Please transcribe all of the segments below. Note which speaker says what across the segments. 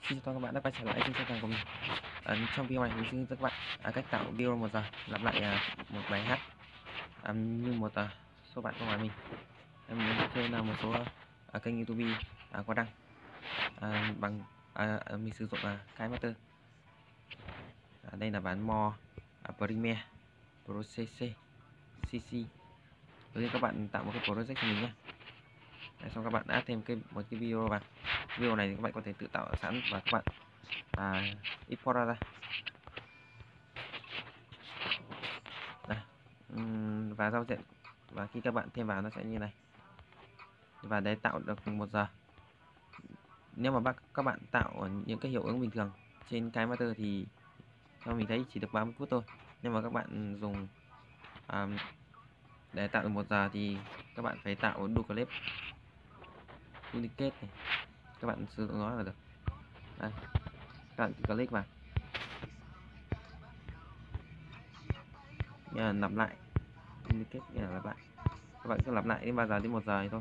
Speaker 1: Xin chào các bạn đã quay trở lại trên kênh của mình. Trong video này mình xin hướng dẫn các bạn cách tạo video 1 giờ lặp lại một bài hát như một số bạn không hỏi mình. Mình trên một số kênh YouTube có đăng bằng mình sử dụng KMaster. Đây là bản Mo Premiere Pro CC. Đầu tiên các bạn tạo một cái project cho mình nhé. Xong các bạn add thêm một cái video vào. Video này thì các bạn có thể tự tạo sẵn và các bạn export ra. Đây. Và giao diện, và khi các bạn thêm vào nó sẽ như này. Và để tạo được 1 giờ, nếu mà các bạn tạo những cái hiệu ứng bình thường trên KMaster thì theo mình thấy chỉ được 30 phút thôi. Nhưng mà các bạn dùng để tạo được 1 giờ thì các bạn phải tạo duplicate này. Các bạn sử dụng nó là được. Đây. Các bạn click vào, lặp lại duplicate, nghĩa là lặp lại. Các bạn cứ lặp lại đến bao giờ, đến 1 giờ thì thôi.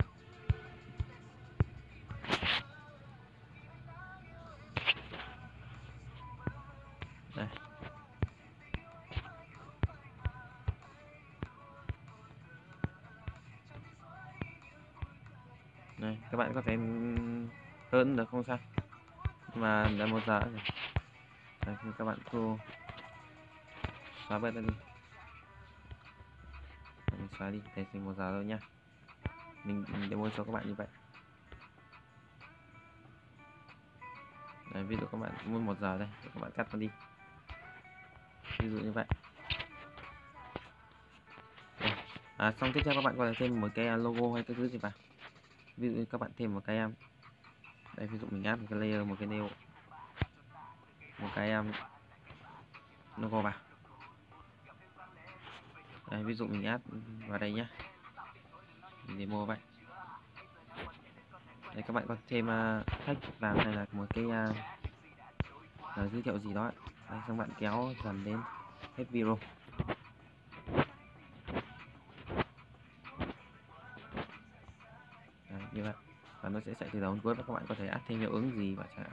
Speaker 1: Đây. Đây, các bạn có thể hơn được không sao, mà đã 1 giờ rồi. Đây, các bạn thu xóa bớt đi, mình xóa đi để thành 1 giờ thôi nha. Mình demo cho các bạn như vậy. Đấy, ví dụ các bạn muốn 1 giờ đây, các bạn cắt nó đi, ví dụ như vậy. Xong tiếp theo các bạn có thể thêm một cái logo hay cái thứ gì vào. Ví dụ các bạn thêm một cái đây, ví dụ mình add một cái layer, một cái nêu, một cái logo vào. Đây, ví dụ mình add vào đây nhé, mình demo vậy. Đây, các bạn có thêm text vào, hay là một cái giới thiệu gì đó. Đây, xong bạn kéo dần đến hết video. Đấy, như vậy, và nó sẽ chạy từ đầu đến cuối, và các bạn có thể add thêm hiệu ứng gì vào chẳng hạn.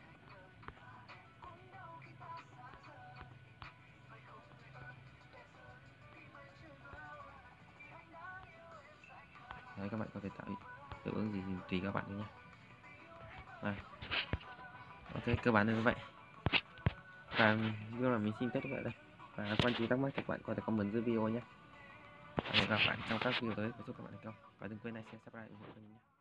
Speaker 1: Đấy, các bạn có thể tạo hiệu ứng gì thì tùy các bạn thôi nhé. Đây. Ok, cơ bản là như vậy. Và video là mình xin kết thúc lại đây. Và quan trí thắc mắc các bạn có thể comment dưới video nhé. Hẹn gặp lại trong các video tới và chúc các bạn thành công. Và đừng quên like, share, subscribe ủng hộ kênh nhé.